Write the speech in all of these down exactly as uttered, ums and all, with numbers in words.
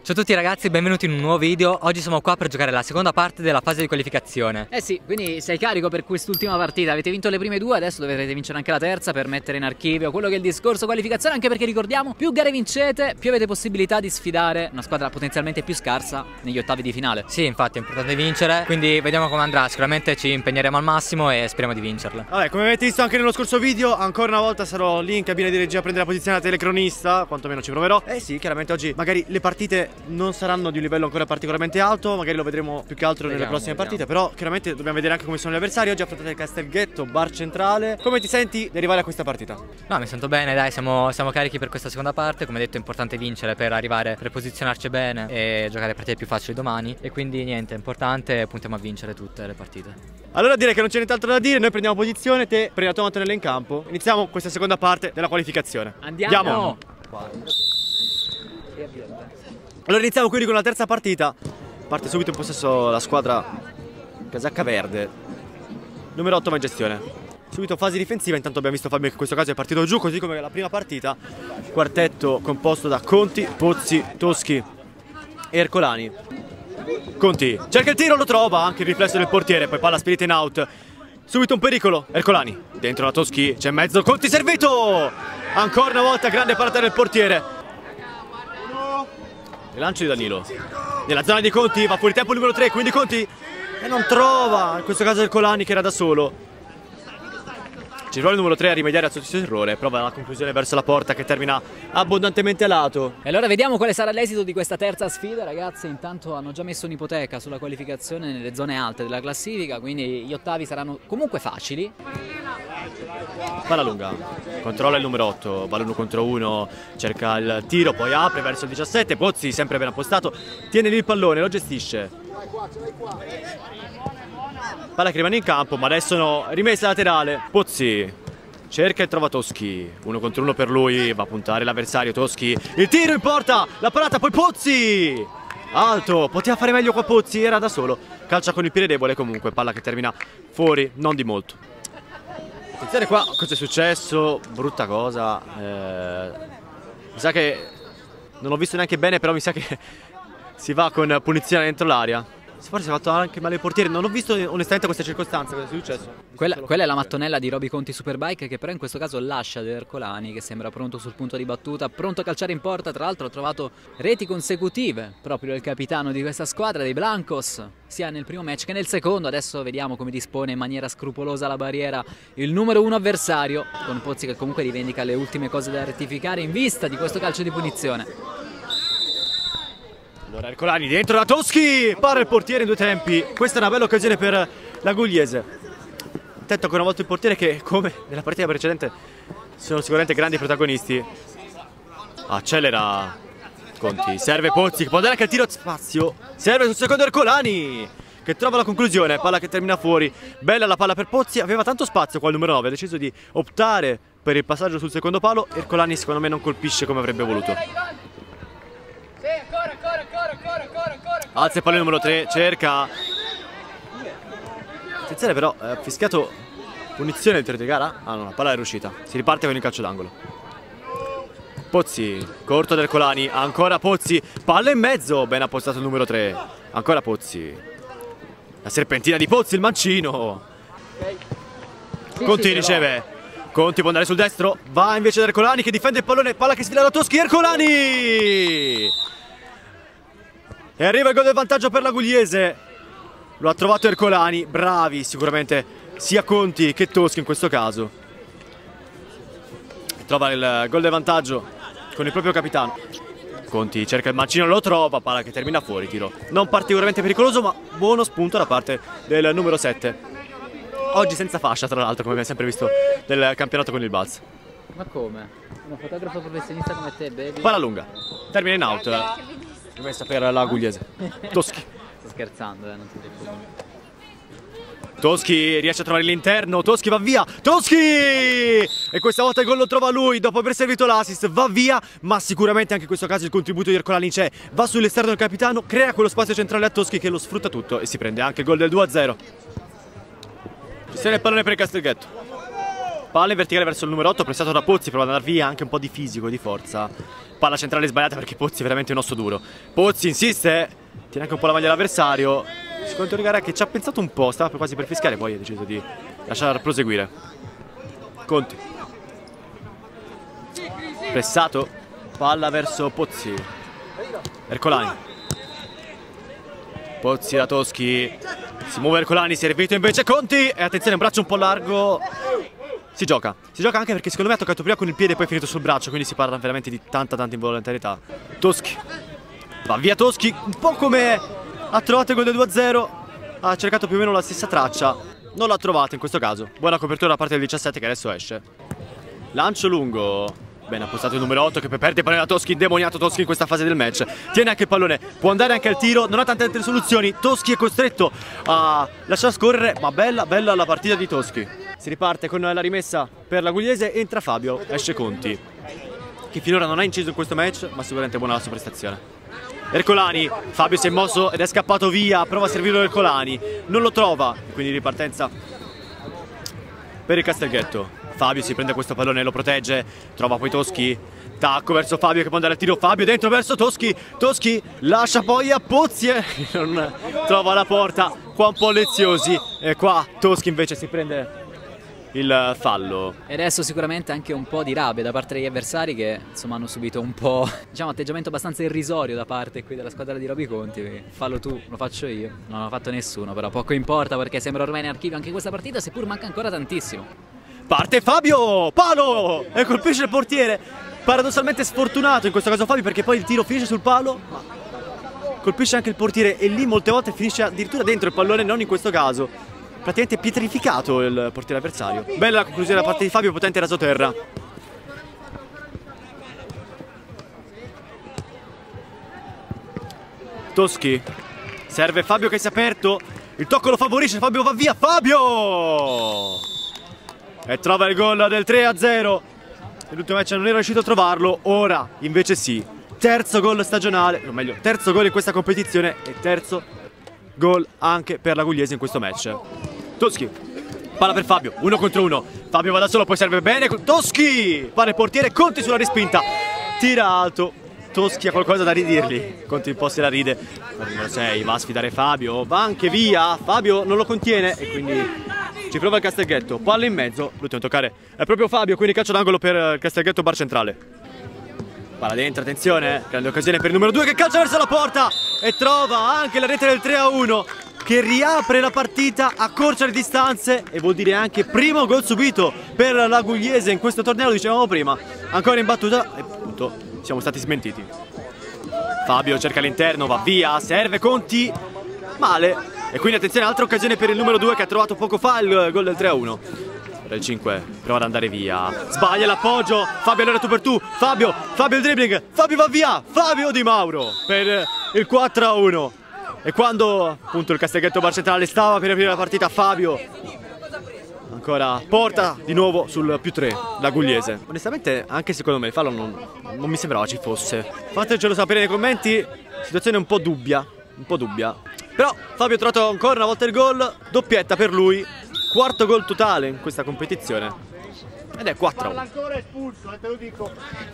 Ciao a tutti ragazzi, benvenuti in un nuovo video. Oggi siamo qua per giocare la seconda parte della fase di qualificazione. Eh sì, quindi sei carico per quest'ultima partita. Avete vinto le prime due, adesso dovrete vincere anche la terza per mettere in archivio quello che è il discorso qualificazione. Anche perché ricordiamo, più gare vincete, più avete possibilità di sfidare una squadra potenzialmente più scarsa negli ottavi di finale. Sì, infatti è importante vincere, quindi vediamo come andrà. Sicuramente ci impegneremo al massimo e speriamo di vincerla. Vabbè, come avete visto anche nello scorso video, ancora una volta sarò lì in cabina di regia a prendere la posizione da telecronista, quantomeno ci proverò. Eh sì, chiaramente oggi magari le partite non saranno di un livello ancora particolarmente alto, magari lo vedremo più che altro vediamo, nelle prossime vediamo. partite, però chiaramente dobbiamo vedere anche come sono gli avversari. Oggi affrontate il Castelghetto, bar centrale. Come ti senti di arrivare a questa partita? No, mi sento bene, dai, siamo, siamo carichi per questa seconda parte. Come detto è importante vincere per arrivare, per posizionarci bene e giocare partite più facili domani. E quindi niente, è importante, puntiamo a vincere tutte le partite. Allora direi che non c'è nient'altro da dire, noi prendiamo posizione, te prendi la tua mattonella in campo. Iniziamo questa seconda parte della qualificazione. Andiamo! Andiamo. Allora iniziamo quindi con la terza partita. Parte subito in possesso la squadra casacca verde, numero otto va in gestione. Subito fase difensiva, intanto abbiamo visto Fabio che in questo caso è partito giù, così come la prima partita. Quartetto composto da Conti, Pozzi, Toschi e Ercolani. Conti cerca il tiro, lo trova, anche il riflesso del portiere, poi palla spirita in out. Subito un pericolo, Ercolani dentro la Toschi, c'è in mezzo Conti, servito! Ancora una volta grande parata del portiere. Il lancio di Danilo nella zona di Conti, va fuori tempo il numero tre, quindi Conti e non trova, in questo caso Ercolani che era da solo. Ci vuole il numero tre a rimediare al suo stesso errore, prova la conclusione verso la porta che termina abbondantemente a lato. E allora vediamo quale sarà l'esito di questa terza sfida, ragazzi. Intanto hanno già messo un'ipoteca sulla qualificazione nelle zone alte della classifica, quindi gli ottavi saranno comunque facili. Palla lunga, controlla il numero otto, va l'uno contro uno, cerca il tiro, poi apre verso il diciassette, Pozzi sempre ben appostato, tiene lì il pallone, lo gestisce. Palla che rimane in campo, ma adesso no, rimessa laterale, Pozzi cerca e trova Toschi, uno contro uno per lui, va a puntare l'avversario, Toschi, il tiro in porta, la parata, poi Pozzi! Alto, poteva fare meglio qua Pozzi, era da solo, calcia con il piede debole comunque, palla che termina fuori, non di molto. Attenzione qua, cosa è successo? Brutta cosa. Eh, mi sa che non l'ho visto neanche bene, però mi sa che si va con punizione dentro l'area. Forse si è fatto anche male il portiere. Non ho visto onestamente questa circostanza. Cosa è successo? Quella, quella è la mattonella di Roby Conti Superbike, che però in questo caso lascia De Ercolani, che sembra pronto sul punto di battuta, pronto a calciare in porta. Tra l'altro ha trovato reti consecutive proprio del capitano di questa squadra, dei Blancos, sia nel primo match che nel secondo. Adesso vediamo come dispone in maniera scrupolosa la barriera il numero uno avversario, con Pozzi che comunque rivendica le ultime cose da rettificare in vista di questo calcio di punizione. Allora Ercolani dentro la Toschi, para il portiere in due tempi. Questa è una bella occasione per la Gugliese. Attento ancora una volta il portiere che, come nella partita precedente, sono sicuramente grandi protagonisti. Accelera Conti, serve Pozzi, può dare anche il tiro a spazio. Serve sul secondo Ercolani che trova la conclusione, palla che termina fuori. Bella la palla per Pozzi, aveva tanto spazio qua il numero nove, ha deciso di optare per il passaggio sul secondo palo. Ercolani secondo me non colpisce come avrebbe voluto. Alza il pallone numero tre, cerca. Attenzione però, ha fischiato punizione del tiro di gara. Ah no, la palla è riuscita. Si riparte con il calcio d'angolo. Pozzi, corto del Ercolani, ancora Pozzi, palla in mezzo, ben appostato il numero tre. Ancora Pozzi. La serpentina di Pozzi, il mancino. Conti riceve. Conti può andare sul destro, va invece da Ercolani che difende il pallone, palla che sfila da Toschi, Ercolani! E arriva il gol del vantaggio per la Gugliese. Lo ha trovato Ercolani, bravi sicuramente sia Conti che Toschi in questo caso. Trova il gol del vantaggio con il proprio capitano. Conti cerca il mancino, lo trova, palla che termina fuori, tiro non particolarmente pericoloso ma buono spunto da parte del numero sette. Oggi senza fascia tra l'altro, come abbiamo sempre visto nel campionato con il Balz. Ma come? Uno fotografo professionista come te, baby? Palla lunga, termina in out. Rimessa per la Gugliese. Toschi. Sto scherzando, eh, non ti preoccupare. Toschi riesce a trovare l'interno, Toschi va via, Toschi! E questa volta il gol lo trova lui, dopo aver servito l'assist, va via, ma sicuramente anche in questo caso il contributo di Ercolani c'è, va sull'esterno del capitano, crea quello spazio centrale a Toschi che lo sfrutta tutto e si prende anche il gol del due a zero. Ci sta il pallone per il Castelghetto. Palla in verticale verso il numero otto, pressato da Pozzi, prova ad andare via, anche un po' di fisico, di forza. Palla centrale sbagliata perché Pozzi è veramente un osso duro. Pozzi insiste, tiene anche un po' la maglia dell'avversario. Secondo Torigara che ci ha pensato un po', stava quasi per fischiare, poi ha deciso di lasciar proseguire. Conti. Pressato, palla verso Pozzi. Ercolani. Pozzi da Toschi. Si muove Ercolani, si è servito invece Conti. E attenzione, un braccio un po' largo. Si gioca, si gioca anche perché secondo me ha toccato prima con il piede e poi è finito sul braccio, quindi si parla veramente di tanta tanta involontarietà. Toschi, va via Toschi, un po' come ha trovato il gol del due a zero, ha cercato più o meno la stessa traccia, non l'ha trovata in questo caso. Buona copertura da parte del diciassette che adesso esce. Lancio lungo, bene appostato il numero otto che poi perde il pallone da Toschi, indemoniato Toschi in questa fase del match. Tiene anche il pallone, può andare anche al tiro, non ha tante altre soluzioni, Toschi è costretto a lasciar scorrere, ma bella bella la partita di Toschi. Si riparte con la rimessa per la Gugliese, entra Fabio, esce Conti, che finora non ha inciso in questo match, ma sicuramente è buona la sua prestazione. Ercolani, Fabio si è mosso ed è scappato via, prova a servirlo Ercolani, non lo trova, quindi ripartenza per il Castelghetto. Fabio si prende questo pallone e lo protegge, trova poi Toschi, tacco verso Fabio che può andare al tiro, Fabio dentro verso Toschi, Toschi lascia poi a Pozzi e non trova la porta, qua un po' leziosi, e qua Toschi invece si prende il fallo. E adesso sicuramente anche un po' di rabbia da parte degli avversari che insomma hanno subito un po', diciamo, atteggiamento abbastanza irrisorio da parte qui della squadra di Roby Conti. Fallo tu, lo faccio io, non l'ha fatto nessuno, però poco importa perché sembra ormai in archivio anche questa partita, seppur manca ancora tantissimo. Parte Fabio, palo e colpisce il portiere, paradossalmente sfortunato in questo caso Fabio perché poi il tiro finisce sul palo, ma colpisce anche il portiere e lì molte volte finisce addirittura dentro il pallone, non in questo caso. Praticamente pietrificato il portiere avversario. Bella la conclusione da parte di Fabio, potente rasoterra. Toschi, serve Fabio che si è aperto, il tocco lo favorisce, Fabio va via, Fabio! E trova il gol del tre a zero. Nell'ultimo match non era riuscito a trovarlo, ora invece sì. Terzo gol stagionale, o meglio, terzo gol in questa competizione e terzo gol anche per la Gugliese in questo match. Toschi, palla per Fabio, uno contro uno, Fabio va da solo, poi serve bene, Toschi, palla il portiere, Conti sulla respinta, tira alto, Toschi ha qualcosa da ridirgli, Conti un po' se la ride, il numero sei va a sfidare Fabio, va anche via, Fabio non lo contiene e quindi ci prova il Castelghetto, palla in mezzo, l'ultimo a toccare è proprio Fabio, quindi calcio d'angolo per il Castelghetto bar centrale. Palla dentro, attenzione, grande occasione per il numero due che calcia verso la porta e trova anche la rete del tre a uno che riapre la partita, accorcia le distanze e vuol dire anche primo gol subito per la Gugliese in questo torneo, lo dicevamo prima, ancora in battuta e appunto siamo stati smentiti. Fabio cerca l'interno, va via, serve Conti, male e quindi attenzione, altra occasione per il numero due che ha trovato poco fa il gol del tre a uno. Il cinque prova ad andare via, sbaglia l'appoggio, Fabio allora tu per tu, Fabio, Fabio il dribbling, Fabio va via, Fabio Di Mauro per il quattro a uno. E quando appunto il Castelghetto bar centrale stava per aprire la partita, Fabio ancora porta di nuovo sul più tre la Gugliese. Onestamente anche secondo me il fallo non, non mi sembrava ci fosse, fatecelo sapere nei commenti, situazione un po' dubbia, un po' dubbia. Però Fabio ha trovato ancora una volta il gol, doppietta per lui, quarto gol totale in questa competizione ed è quattro a uno. Ancora espulso, te lo dico.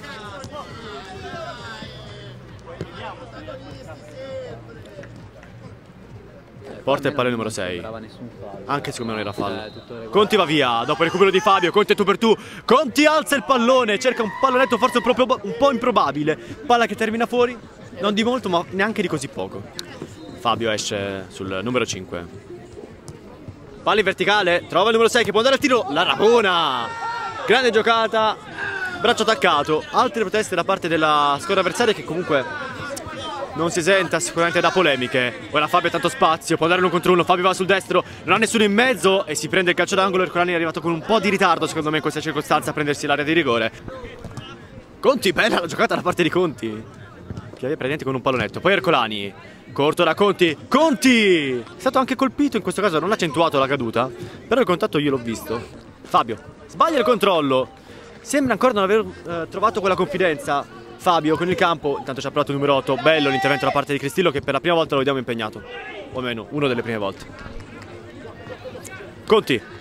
Porta il pallone numero sei. Anche secondo me non era fallo. Conti va via, dopo il recupero di Fabio, Conti è tu per tu. Conti alza il pallone, cerca un pallonetto forse un, proprio, un po' improbabile. Palla che termina fuori, non di molto ma neanche di così poco. Fabio esce sul numero cinque. Palla in verticale, trova il numero sei che può andare al tiro, la Rabona. Grande giocata, braccio attaccato. Altre proteste da parte della squadra avversaria che comunque non si esenta sicuramente da polemiche. Ora Fabio ha tanto spazio, può andare uno contro uno, Fabio va sul destro, non ha nessuno in mezzo e si prende il calcio d'angolo. Ercolani è arrivato con un po' di ritardo secondo me in questa circostanza a prendersi l'area di rigore. Conti, bella la giocata da parte di Conti, che è praticamente con un pallonetto. Poi Ercolani, corto da Conti, Conti! È stato anche colpito in questo caso, non ha accentuato la caduta, però il contatto io l'ho visto. Fabio, sbaglia il controllo, sembra ancora non aver eh, trovato quella confidenza. Fabio con il campo, intanto ci ha provato il numero otto, bello l'intervento da parte di Cristillo che per la prima volta lo vediamo impegnato, o almeno una delle prime volte. Conti,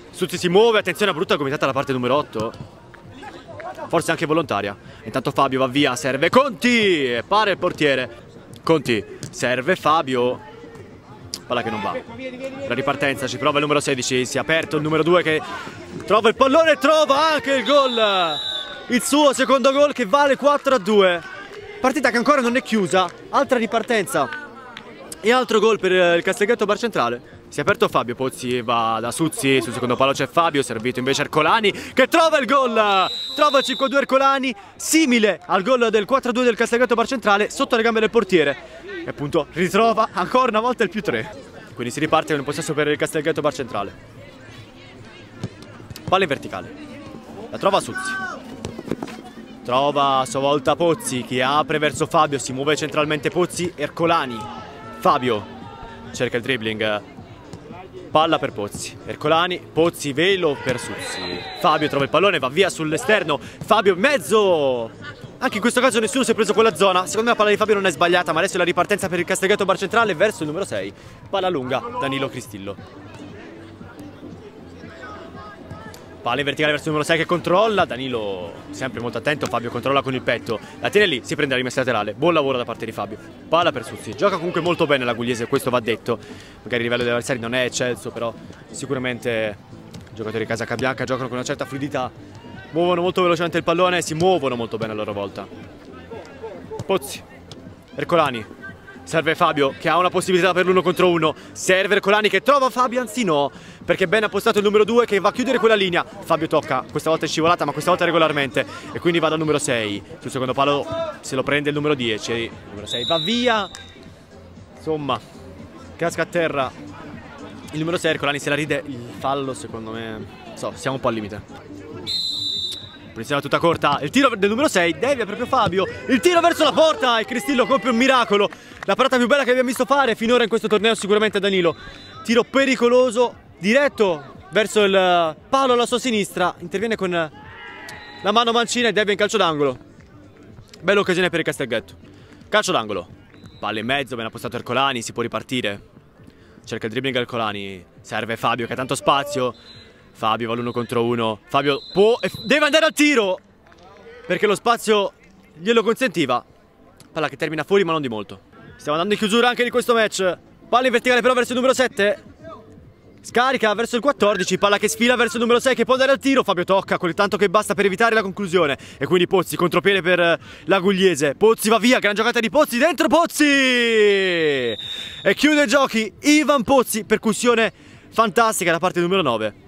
Suzzi si muove, attenzione, brutta gomitata alla parte numero otto. Forse anche volontaria. Intanto Fabio va via, serve Conti e pare il portiere. Conti, serve Fabio. Palla che non va. La ripartenza, ci prova il numero sedici, si è aperto il numero due che trova il pallone e trova anche il gol. Il suo secondo gol che vale quattro a due. Partita che ancora non è chiusa, altra ripartenza e altro gol per il Castagneto Bar Centrale. Si è aperto Fabio, Pozzi va da Suzzi, sul secondo palo c'è Fabio, servito invece Ercolani che trova il gol, trova il cinque a due Ercolani, simile al gol del quattro a due del Castagneto Bar Centrale, sotto le gambe del portiere e appunto ritrova ancora una volta il più tre. Quindi si riparte con un possesso per il Castagneto Bar Centrale. Palla in verticale, la trova Suzzi, trova a sua volta Pozzi che apre verso Fabio, si muove centralmente Pozzi, Ercolani, Fabio cerca il dribbling. Palla per Pozzi, Ercolani, Pozzi, velo per Suzzi. Fabio trova il pallone, va via sull'esterno. Fabio in mezzo. Anche in questo caso nessuno si è preso quella zona. Secondo me la palla di Fabio non è sbagliata, ma adesso è la ripartenza per il Castagneto Bar Centrale verso il numero sei. Palla lunga, Danilo Cristillo. Palla in verticale verso il numero sei che controlla. Danilo sempre molto attento, Fabio controlla con il petto. La tiene lì, si prende la rimessa laterale. Buon lavoro da parte di Fabio. Palla per Suzzi. Gioca comunque molto bene la Gugliese, questo va detto. Magari il livello degli avversari non è eccelso, però sicuramente i giocatori di Casacabbianca giocano con una certa fluidità. Muovono molto velocemente il pallone e si muovono molto bene a loro volta. Pozzi, Ercolani. Serve Fabio che ha una possibilità per l'uno contro uno. Serve Ercolani che trova Fabio, anzi no, perché ben appostato il numero due che va a chiudere quella linea. Fabio tocca, questa volta è scivolata ma questa volta regolarmente e quindi va dal numero sei. Sul secondo palo se lo prende il numero dieci. Il numero sei va via. Insomma, casca a terra il numero sei. Ercolani se la ride. Il fallo secondo me, so, siamo un po' al limite. Punizione tutta corta, il tiro del numero sei, devia proprio Fabio, il tiro verso la porta e Cristillo compie un miracolo. La parata più bella che abbiamo visto fare finora in questo torneo sicuramente Danilo. Tiro pericoloso, diretto verso il palo alla sua sinistra, interviene con la mano mancina e devia in calcio d'angolo. Bella occasione per il Castagneto. Calcio d'angolo, palla in mezzo, ben appostato Ercolani, si può ripartire. Cerca il dribbling Ercolani, serve Fabio che ha tanto spazio. Fabio va l'uno contro uno. Fabio può e deve andare al tiro perché lo spazio glielo consentiva. Palla che termina fuori ma non di molto. Stiamo andando in chiusura anche di questo match. Palla in verticale però verso il numero sette. Scarica verso il quattordici. Palla che sfila verso il numero sei che può andare al tiro. Fabio tocca quel tanto che basta per evitare la conclusione. E quindi Pozzi, contropiede per la Gugliese. Pozzi va via, gran giocata di Pozzi. Dentro Pozzi e chiude i giochi Ivan Pozzi. Percussione fantastica da parte del numero nove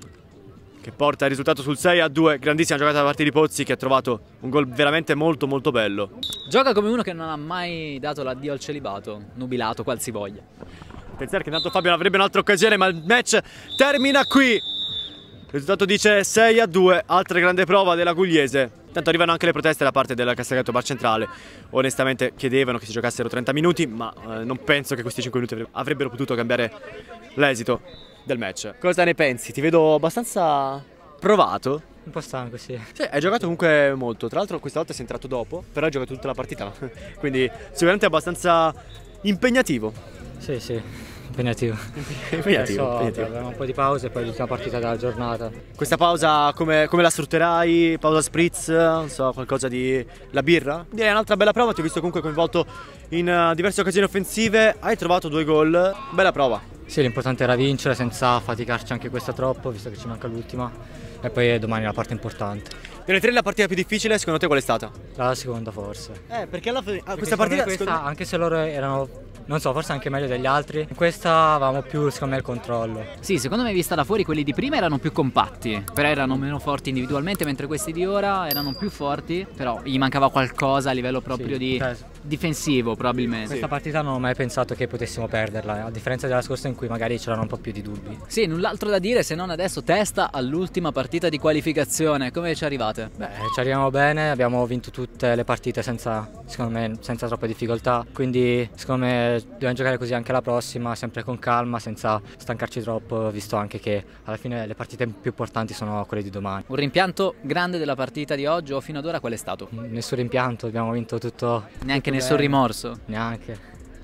che porta il risultato sul sei a due. Grandissima giocata da parte di Pozzi che ha trovato un gol veramente molto molto bello. Gioca come uno che non ha mai dato l'addio al celibato, nubilato, qualsivoglia. Pensare che intanto Fabio avrebbe un'altra occasione, ma il match termina qui. Il risultato dice sei a due, altra grande prova della Gugliese. Intanto arrivano anche le proteste da parte del Castagneto Bar Centrale. Onestamente chiedevano che si giocassero trenta minuti, ma eh, non penso che questi cinque minuti avrebbero potuto cambiare l'esito del match. Cosa ne pensi? Ti vedo abbastanza provato. Un po' stanco, sì. Sì, hai giocato comunque molto. Tra l'altro questa volta sei entrato dopo, però hai giocato tutta la partita. Quindi sicuramente abbastanza impegnativo. Sì, sì, impegnativo. impegnativo, Adesso impegnativo. abbiamo un po' di pausa e poi l'ultima partita della giornata. Questa pausa come, come la sfrutterai? Pausa spritz? Non so, qualcosa di... la birra? Direi un'altra bella prova, ti ho visto comunque coinvolto in uh, diverse occasioni offensive. Hai trovato due gol, bella prova. Sì, l'importante era vincere senza faticarci anche questa troppo, visto che ci manca l'ultima. E poi domani la parte importante. Delle tre la partita più difficile secondo te qual è stata? La seconda forse. Eh, perché alla fine... Perché questa partita... questa, secondo... anche se loro erano, non so, forse anche meglio degli altri, in questa avevamo più, secondo me, il controllo. Sì, secondo me vista da fuori quelli di prima erano più compatti, però erano meno forti individualmente, mentre questi di ora erano più forti, però gli mancava qualcosa a livello proprio Sì, di cioè, difensivo probabilmente. Questa partita non ho mai pensato che potessimo perderla, a differenza della scorsa in cui magari c'erano un po' più di dubbi. Sì, null'altro da dire se non adesso testa all'ultima partita di qualificazione. Come ci arrivate? Beh, ci arriviamo bene, abbiamo vinto tutte le partite senza, secondo me, senza troppe difficoltà, quindi secondo me dobbiamo giocare così anche la prossima, sempre con calma, senza stancarci troppo, visto anche che alla fine le partite più importanti sono quelle di domani. Un rimpianto grande della partita di oggi o fino ad ora qual è stato? Nessun rimpianto, abbiamo vinto tutto. Neanche tutto nessun bene. rimorso? Neanche.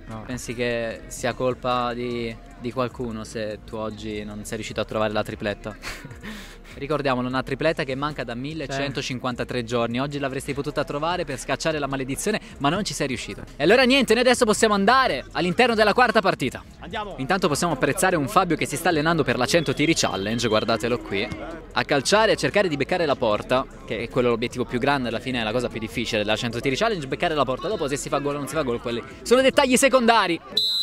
no. Pensi che sia colpa di, di qualcuno se tu oggi non sei riuscito a trovare la tripletta? Ricordiamolo, una tripletta che manca da millecentocinquantatré giorni. Oggi l'avresti potuta trovare per scacciare la maledizione, ma non ci sei riuscito. E allora niente, noi adesso possiamo andare all'interno della quarta partita. Andiamo. Intanto possiamo apprezzare un Fabio che si sta allenando per la cento tiri challenge, guardatelo qui. A calciare e cercare di beccare la porta, che è quello l'obiettivo più grande, alla fine è la cosa più difficile della cento tiri challenge, beccare la porta. Dopo se si fa gol o non si fa gol, quelli sono dettagli secondari.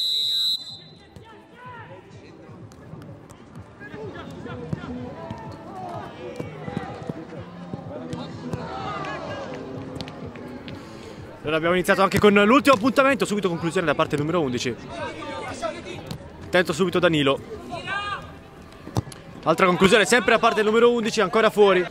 Allora abbiamo iniziato anche con l'ultimo appuntamento, subito conclusione da parte numero undici. Attento subito Danilo. Altra conclusione sempre da parte del numero undici, ancora fuori.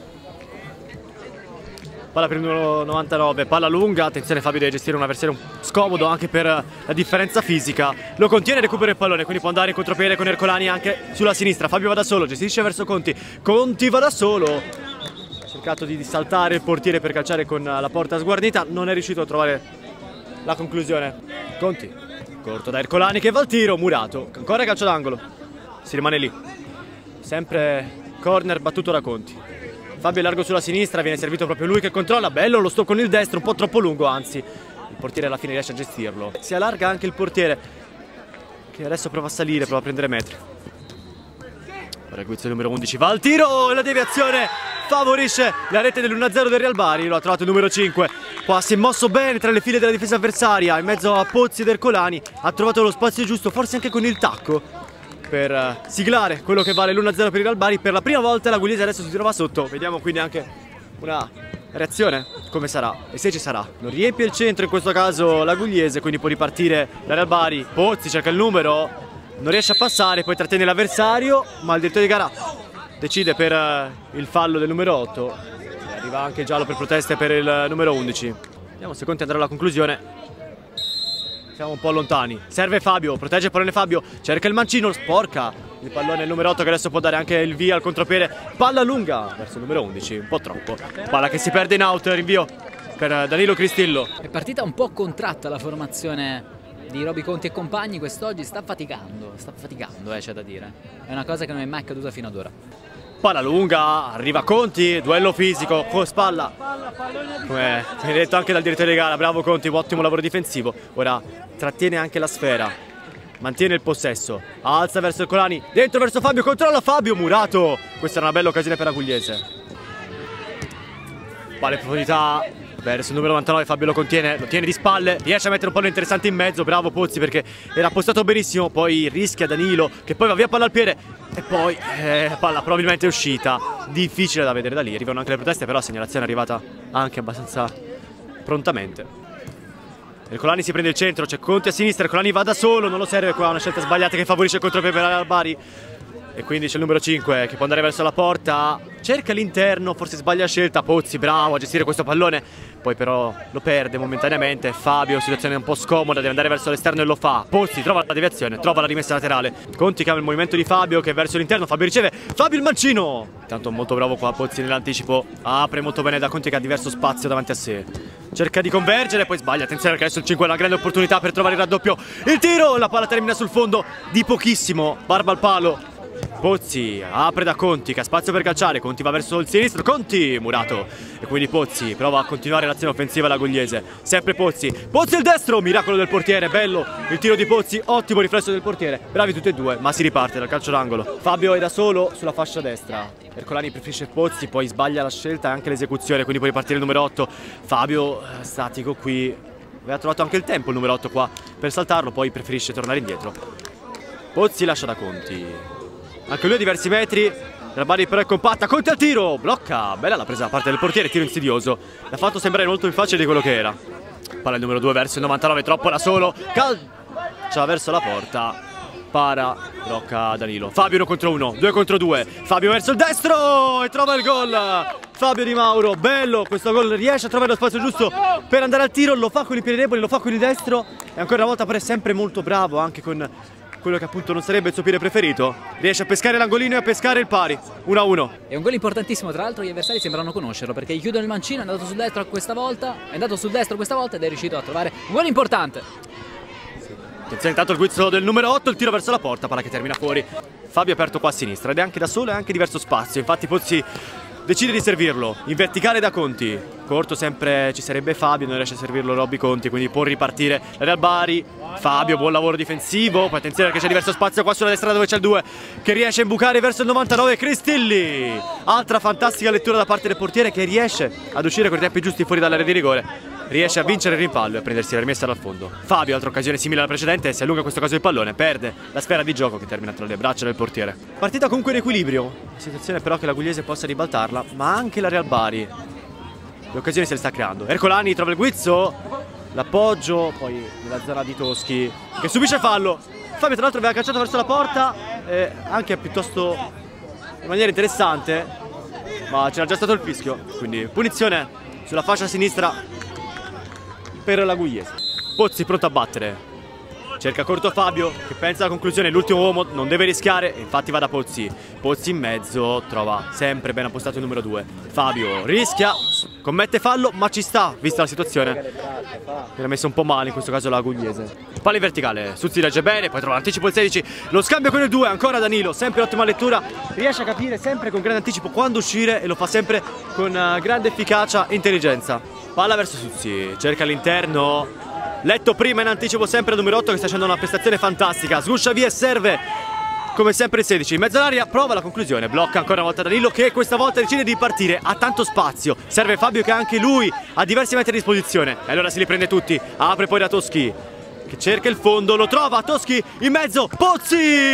Palla per il numero novantanove, palla lunga, attenzione Fabio deve gestire un avversario scomodo anche per la differenza fisica. Lo contiene e recupera il pallone, quindi può andare in contropiede con Ercolani anche sulla sinistra. Fabio va da solo, gestisce verso Conti, Conti va da solo. Cercato di saltare il portiere per calciare con la porta sguarnita, non è riuscito a trovare la conclusione. Conti, corto da Ercolani che va al tiro, Murato, ancora calcio d'angolo, si rimane lì, sempre corner battuto da Conti. Fabio è largo sulla sinistra, viene servito proprio lui che controlla, bello lo sto con il destro, un po' troppo lungo anzi, il portiere alla fine riesce a gestirlo. Si allarga anche il portiere che adesso prova a salire, prova a prendere metri. Ora il guizzo numero undici va al tiro, la deviazione favorisce la rete dell'uno a zero del Real Bari, lo ha trovato il numero cinque, qua si è mosso bene tra le file della difesa avversaria, in mezzo a Pozzi ed Ercolani, ha trovato lo spazio giusto, forse anche con il tacco, per siglare quello che vale l'uno a zero per il Real Bari. Per la prima volta la Gugliese adesso si trova sotto, vediamo quindi anche una reazione, come sarà e se ci sarà. Non riempie il centro in questo caso la Gugliese, quindi può ripartire la Real Bari. Pozzi cerca il numero, non riesce a passare, poi trattiene l'avversario, ma il direttore di gara decide per uh, il fallo del numero otto e arriva anche il giallo per proteste per il numero undici. Vediamo se Conti andrà alla conclusione. Siamo un po' lontani, serve Fabio, protegge il pallone Fabio, cerca il mancino, sporca il pallone il numero otto che adesso può dare anche il via al contropiede, palla lunga verso il numero undici, un po' troppo, palla che si perde in out, rinvio per Danilo Cristillo. È partita un po' contratta la formazione di Roby Conti e compagni quest'oggi, sta faticando, sta faticando, eh, c'è da dire. È una cosa che non è mai accaduta fino ad ora. Palla lunga, arriva Conti, duello fisico con spalla, come viene detto anche dal direttore di gara, bravo Conti, ottimo lavoro difensivo. Ora trattiene anche la sfera, mantiene il possesso, alza verso Ercolani, dentro verso Fabio, controlla Fabio, Murato. Questa era una bella occasione per la Gugliese. Palla in profondità verso il numero novantanove, Fabio lo contiene, lo tiene di spalle, riesce a mettere un pallone interessante in mezzo, bravo Pozzi perché era postato benissimo, poi rischia Danilo che poi va via palla al piede e poi eh, palla probabilmente è uscita, difficile da vedere da lì, arrivano anche le proteste, però la segnalazione è arrivata anche abbastanza prontamente. Ercolani si prende il centro, c'è Conti a sinistra, Ercolani va da solo, non lo serve qua, una scelta sbagliata che favorisce il contropiede per Bari. E quindi c'è il numero cinque che può andare verso la porta, cerca l'interno, forse sbaglia scelta, Pozzi bravo a gestire questo pallone, poi però lo perde momentaneamente, Fabio situazione un po' scomoda, deve andare verso l'esterno e lo fa, Pozzi trova la deviazione, trova la rimessa laterale, Conti cambia il movimento di Fabio che è verso l'interno, Fabio riceve, Fabio il mancino, intanto molto bravo qua Pozzi nell'anticipo, apre molto bene da Conti che ha diverso spazio davanti a sé, cerca di convergere, poi sbaglia, attenzione perché adesso il cinque è una grande opportunità per trovare il raddoppio, il tiro, la palla termina sul fondo di pochissimo, barba al palo. Pozzi apre da Conti che ha spazio per calciare, Conti va verso il sinistro, Conti, Murato e quindi Pozzi prova a continuare l'azione offensiva alla Gugliese, sempre Pozzi, Pozzi il destro, miracolo del portiere, bello il tiro di Pozzi, ottimo riflesso del portiere, bravi tutti e due, ma si riparte dal calcio d'angolo. Fabio è da solo sulla fascia destra, Ercolani preferisce Pozzi, poi sbaglia la scelta e anche l'esecuzione, quindi può ripartire il numero otto, Fabio eh, statico qui, aveva trovato anche il tempo il numero otto qua per saltarlo, poi preferisce tornare indietro. Pozzi lascia da Conti. Anche lui a diversi metri, la Bari però è compatta, Conti al tiro, blocca, bella la presa da parte del portiere, tiro insidioso, l'ha fatto sembrare molto più facile di quello che era. Palla il numero due verso il novantanove, troppo da solo, calcia verso la porta, para, blocca Danilo. Fabio uno contro uno, due contro due, Fabio verso il destro e trova il gol. Fabio Di Mauro, bello questo gol, riesce a trovare lo spazio giusto per andare al tiro, lo fa con i piedi deboli, lo fa con il destro e ancora una volta però è sempre molto bravo anche con quello che appunto non sarebbe il suo piede preferito, riesce a pescare l'angolino e a pescare il pari, uno a uno. È un gol importantissimo, tra l'altro gli avversari sembrano conoscerlo perché gli chiudono il mancino, è andato sul destro questa volta, è andato sul destro questa volta ed è riuscito a trovare un gol importante. Attenzione intanto il guizzo del numero otto, il tiro verso la porta, palla che termina fuori. Fabio è aperto qua a sinistra ed è anche da solo e anche diverso spazio, infatti Pozzi decide di servirlo in verticale da Conti. Corto sempre ci sarebbe Fabio, non riesce a servirlo Robby Conti, quindi può ripartire la Real Bari. Fabio, buon lavoro difensivo, poi attenzione perché c'è diverso spazio qua sulla destra dove c'è il due che riesce a imbucare verso il novantanove, Cristilli. Altra fantastica lettura da parte del portiere che riesce ad uscire con i tempi giusti fuori dall'area di rigore. Riesce a vincere il rimpallo e a prendersi la rimessa dal fondo. Fabio, altra occasione simile alla precedente, si allunga in questo caso il pallone, perde la sfera di gioco che termina tra le braccia del portiere. Partita comunque in equilibrio, situazione però che la Gugliese possa ribaltarla, ma anche la Real Bari. Le occasioni se le sta creando. Ercolani trova il guizzo, l'appoggio, poi nella zona di Toschi che subisce fallo. Fabio tra l'altro aveva calciato verso la porta, eh, anche piuttosto in maniera interessante, ma c'era già stato il fischio, quindi punizione sulla fascia sinistra per la Gugliese. Pozzi pronto a battere, cerca corto Fabio che pensa alla conclusione, l'ultimo uomo non deve rischiare, infatti va da Pozzi. Pozzi in mezzo, trova sempre ben appostato il numero due. Fabio rischia, commette fallo ma ci sta, vista la situazione. Era messo un po' male in questo caso la Gugliese. Palla in verticale, Suzzi legge bene, poi trova l'anticipo il sedici, lo scambio con il due, ancora Danilo, sempre ottima lettura, riesce a capire sempre con grande anticipo quando uscire e lo fa sempre con uh, grande efficacia e intelligenza. Palla verso Suzzi, cerca all'interno, letto prima in anticipo sempre il numero otto che sta facendo una prestazione fantastica, sguscia via e serve come sempre il sedici, in mezzo all'aria, prova la conclusione, blocca ancora una volta Danilo che questa volta decide di partire, ha tanto spazio, serve Fabio che anche lui ha diversi metri a disposizione e allora si li prende tutti, apre poi da Toschi che cerca il fondo, lo trova, Toschi in mezzo, Pozzi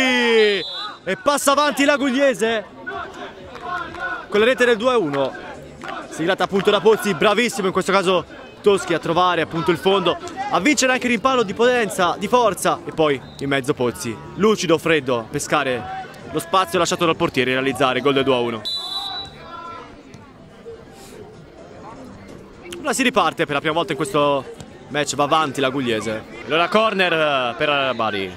e passa avanti la Gugliese con la rete del due a uno. Siglata appunto da Pozzi, bravissimo in questo caso Toschi a trovare appunto il fondo, a vincere anche il rimpallo di potenza, di forza e poi in mezzo Pozzi, lucido, freddo, a pescare lo spazio lasciato dal portiere e realizzare il gol del due a uno. Ora si riparte per la prima volta in questo match, va avanti la Gugliese. Allora corner per Bari,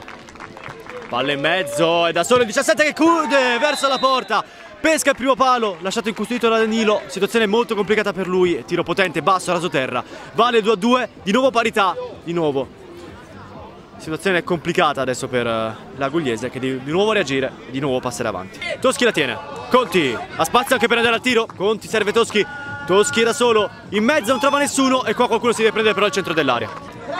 palla in mezzo e da solo il diciassette che chiude verso la porta. Pesca il primo palo, lasciato incustodito da Danilo, situazione molto complicata per lui, tiro potente, basso, raso terra, vale due a due, di nuovo parità, di nuovo. Situazione complicata adesso per la Gugliese che deve di nuovo reagire e di nuovo passare avanti. Toschi la tiene, Conti, ha spazio anche per andare al tiro, Conti serve Toschi, Toschi da solo, in mezzo non trova nessuno e qua qualcuno si deve prendere però il centro dell'area.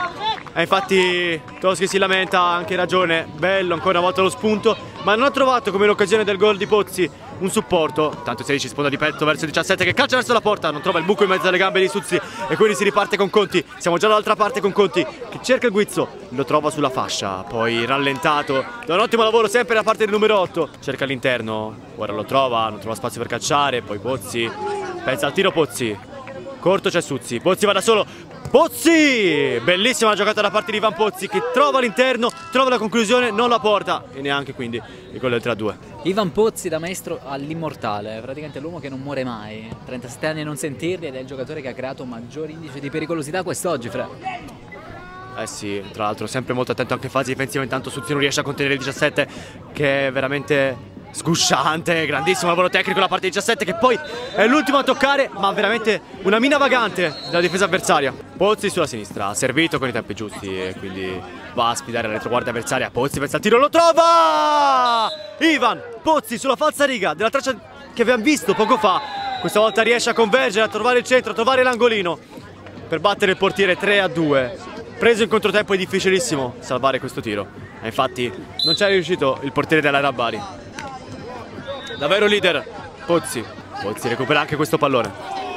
E infatti Toschi si lamenta, ha anche ragione, bello ancora una volta lo spunto, ma non ha trovato come l'occasione del gol di Pozzi un supporto, tanto il sedici sponda di petto verso il diciassette che calcia verso la porta, non trova il buco in mezzo alle gambe di Suzzi e quindi si riparte con Conti, siamo già dall'altra parte con Conti che cerca il guizzo, lo trova sulla fascia, poi rallentato da un ottimo lavoro sempre da parte del numero otto, cerca all'interno, ora lo trova, non trova spazio per calciare, poi Pozzi, pensa al tiro Pozzi, corto c'è Suzzi, Pozzi va da solo, Pozzi! Bellissima la giocata da parte di Ivan Pozzi che trova l'interno, trova la conclusione, non la porta e neanche quindi il gol del tre a due. Ivan Pozzi da maestro all'immortale, praticamente l'uomo che non muore mai, trentasette anni a non sentirli ed è il giocatore che ha creato maggior indice di pericolosità quest'oggi, Fred. Eh sì, tra l'altro sempre molto attento anche in fase difensiva, intanto Suzzi non riesce a contenere il diciassette che è veramente sgusciante, grandissimo lavoro tecnico da parte del diciassette che poi è l'ultimo a toccare, ma veramente una mina vagante della difesa avversaria. Pozzi sulla sinistra, ha servito con i tempi giusti e quindi va a sfidare la retroguardia avversaria. Pozzi pensa al tiro, lo trova! Ivan Pozzi sulla falsa riga della traccia che abbiamo visto poco fa, questa volta riesce a convergere, a trovare il centro, a trovare l'angolino per battere il portiere tre a due. Preso in controtempo è difficilissimo salvare questo tiro e infatti non ci è riuscito il portiere della Real Bari. Davvero leader Pozzi, Pozzi recupera anche questo pallone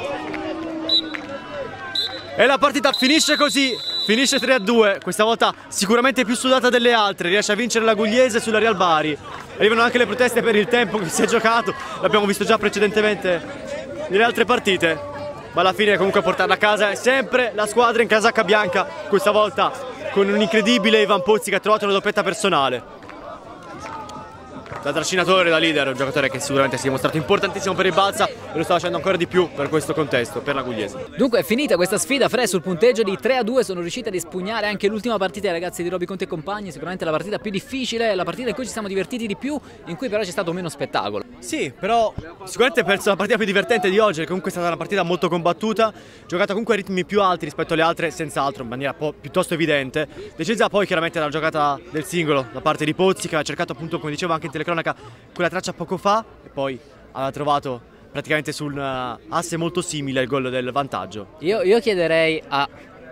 e la partita finisce così, finisce tre a due, questa volta sicuramente più sudata delle altre, riesce a vincere la Gugliese sulla Real Bari. Arrivano anche le proteste per il tempo che si è giocato, l'abbiamo visto già precedentemente nelle altre partite, ma alla fine comunque a portarla a casa è sempre la squadra in casacca bianca, questa volta con un incredibile Ivan Pozzi che ha trovato una doppietta personale. Da trascinatore, da leader, un giocatore che sicuramente si è dimostrato importantissimo per il Balsa e lo sta facendo ancora di più per questo contesto, per la Gugliese. Dunque è finita questa sfida, Fre, sul punteggio di tre a due sono riusciti ad espugnare anche l'ultima partita dei ragazzi di Roby Conti e compagni, sicuramente la partita più difficile, la partita in cui ci siamo divertiti di più, in cui però c'è stato meno spettacolo. Sì, però sicuramente penso la partita più divertente di oggi, che comunque è stata una partita molto combattuta, giocata comunque a ritmi più alti rispetto alle altre, senz'altro, in maniera po piuttosto evidente, decisa poi chiaramente dalla giocata del singolo da parte di Pozzi, che ha cercato appunto, come dicevo anche in telecronaca, quella traccia poco fa e poi ha trovato praticamente su un uh, asse molto simile il gol del vantaggio. Io, io chiederei a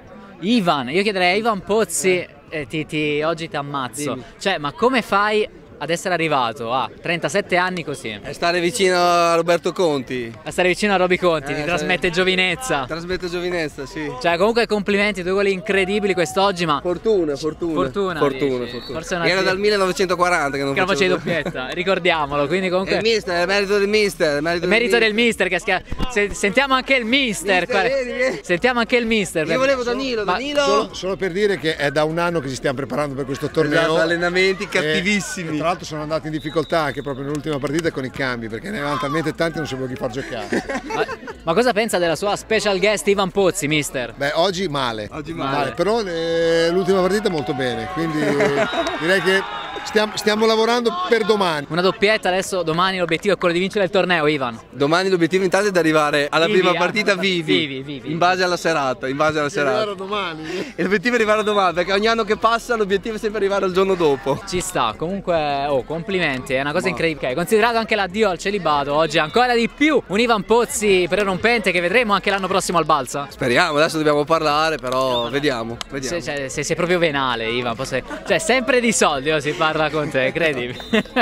Ivan, io chiederei a Ivan Pozzi, eh, ti, ti, oggi ti ammazzo, Dimmi. Cioè ma come fai ad essere arrivato a trentasette anni così? E stare vicino a Roberto Conti. A stare vicino a Roby Conti, eh, ti trasmette giovinezza. Trasmette giovinezza, sì. Cioè comunque complimenti, due gol incredibili quest'oggi, ma... Fortuna, fortuna. Fortuna, fortuna, fortuna. Forse una... Era dal millenovecentoquaranta che non, che non facevi facevo... doppietta, ricordiamolo, quindi comunque... Il mister, è merito del mister. Merito, merito del mister, che schia... Se, sentiamo anche il mister. mister vieni, vieni. Sentiamo anche il mister. Io volevo Danilo, ma... Danilo. Solo, solo per dire che è da un anno che ci stiamo preparando per questo torneo. Esatto, allenamenti cattivissimi. E, tra l'altro sono andati in difficoltà anche proprio nell'ultima partita con i cambi, perché ne avevano talmente tanti non sapevo chi far giocare. ma, ma cosa pensa della sua special guest Ivan Pozzi, mister? Beh, oggi male, oggi male. male però eh, l'ultima partita molto bene, quindi direi che stiamo, stiamo lavorando per domani. Una doppietta adesso, domani l'obiettivo è quello di vincere il torneo, Ivan. Domani l'obiettivo intanto è di arrivare alla vivi, prima eh? partita vivi, vivi, vivi, in base alla serata, in base alla serata. Arrivare domani. E l'obiettivo è arrivare domani, perché ogni anno che passa l'obiettivo è sempre arrivare al giorno dopo. Ci sta, comunque, oh, complimenti, è una cosa incredibile. Okay, considerato anche l'addio al celibato, oggi ancora di più un Ivan Pozzi prerompente che vedremo anche l'anno prossimo al Balsa. Speriamo, adesso dobbiamo parlare, però vediamo. vediamo. Se, cioè, se sei proprio venale, Ivan, posso... cioè sempre di soldi oh, si parla con te, credimi.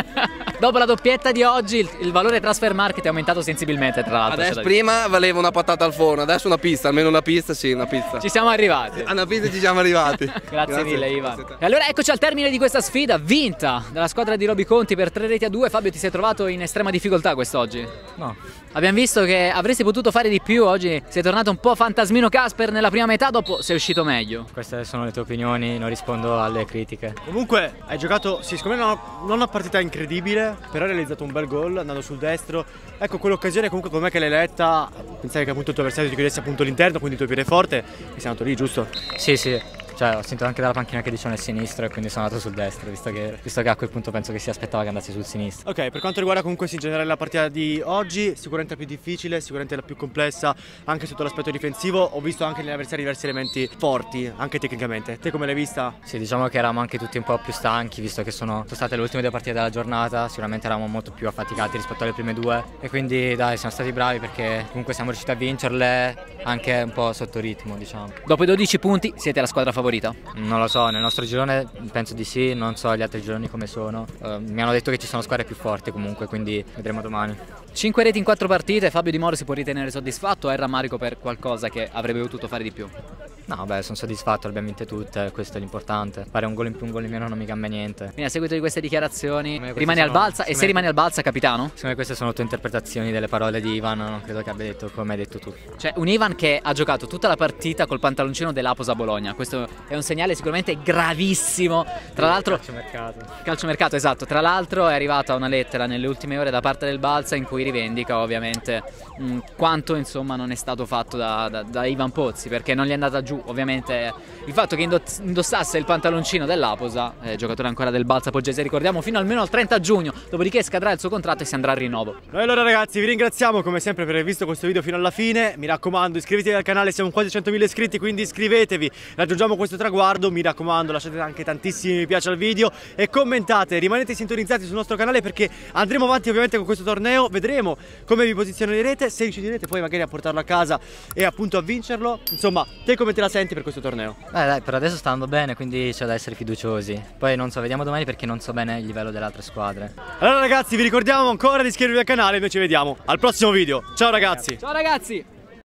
Dopo la doppietta di oggi il, il valore transfer market è aumentato sensibilmente, tra l'altro. Adesso prima valeva una patata al forno, adesso una pizza, almeno una pizza, sì, una pizza. Ci siamo arrivati. A una pizza ci siamo arrivati. Grazie, Grazie mille Ivan. E allora eccoci al termine di questa sfida vinta dalla squadra di Roby Conti per tre reti a due. Fabio, ti sei trovato in estrema difficoltà quest'oggi? No. Abbiamo visto che avresti potuto fare di più, oggi sei tornato un po' fantasmino Casper nella prima metà, dopo sei uscito meglio. Queste sono le tue opinioni, non rispondo alle critiche. Comunque hai giocato, sì, secondo me non, non una partita incredibile, però hai realizzato un bel gol andando sul destro. Ecco, quell'occasione comunque con me che l'hai letta, pensavi che appunto il tuo avversario ti chiudesse appunto l'interno, quindi il tuo piede forte, e sei andato lì, giusto? Sì, sì. Cioè, ho sentito anche dalla panchina che dicevano il sinistro e quindi sono andato sul destro, visto che, visto che a quel punto penso che si aspettava che andassi sul sinistro. Ok, per quanto riguarda comunque in generale la partita di oggi, sicuramente la più difficile, sicuramente la più complessa, anche sotto l'aspetto difensivo. Ho visto anche negli avversari diversi elementi forti, anche tecnicamente. Te come l'hai vista? Sì, diciamo che eravamo anche tutti un po' più stanchi, visto che sono, sono state le ultime due partite della giornata, sicuramente eravamo molto più affaticati rispetto alle prime due e quindi dai, siamo stati bravi perché comunque siamo riusciti a vincerle anche un po' sotto ritmo, diciamo. Dopo i dodici punti siete la squadra favorita? Non lo so, nel nostro girone penso di sì, non so gli altri gironi come sono. Uh, mi hanno detto che ci sono squadre più forti comunque, quindi vedremo domani. cinque reti in quattro partite, Fabio Di Moro si può ritenere soddisfatto o è rammarico per qualcosa che avrebbe potuto fare di più? No, beh, sono soddisfatto, le abbiamo vinte tutte, questo è l'importante. Fare un gol in più, un gol in meno non mi cambia niente. Quindi a seguito di queste dichiarazioni queste rimani sono, al Balsa e se rimani al Balsa, capitano? Secondo me queste sono tue interpretazioni delle parole di Ivan, non credo che abbia detto come hai detto tu. Cioè un Ivan che ha giocato tutta la partita col pantaloncino dell'Apos a Bologna, questo è un segnale sicuramente gravissimo. Tra l'altro calciomercato. Calciomercato, esatto. Tra l'altro è arrivata una lettera nelle ultime ore da parte del Balsa in cui rivendica ovviamente mh, quanto insomma non è stato fatto da, da, da Ivan Pozzi, perché non gli è andata giù ovviamente il fatto che indossasse il pantaloncino dell'Aposa, eh, giocatore ancora del Balsa Poggese, ricordiamo fino almeno al trenta giugno, dopodiché scadrà il suo contratto e si andrà a rinnovo. E allora ragazzi vi ringraziamo come sempre per aver visto questo video fino alla fine, mi raccomando iscrivetevi al canale, siamo quasi centomila iscritti, quindi iscrivetevi, raggiungiamo questo traguardo, mi raccomando lasciate anche tantissimi mi piace al video e commentate, rimanete sintonizzati sul nostro canale perché andremo avanti ovviamente con questo torneo, vedremo come vi posizionerete, se riuscirete poi magari a portarlo a casa e appunto a vincerlo, insomma te come te la senti per questo torneo? Beh dai, per adesso sta andando bene, quindi c'è da essere fiduciosi. Poi non so, vediamo domani perché non so bene il livello delle altre squadre. Allora ragazzi vi ricordiamo ancora di iscrivervi al canale e noi ci vediamo al prossimo video. Ciao ragazzi! Ciao ragazzi!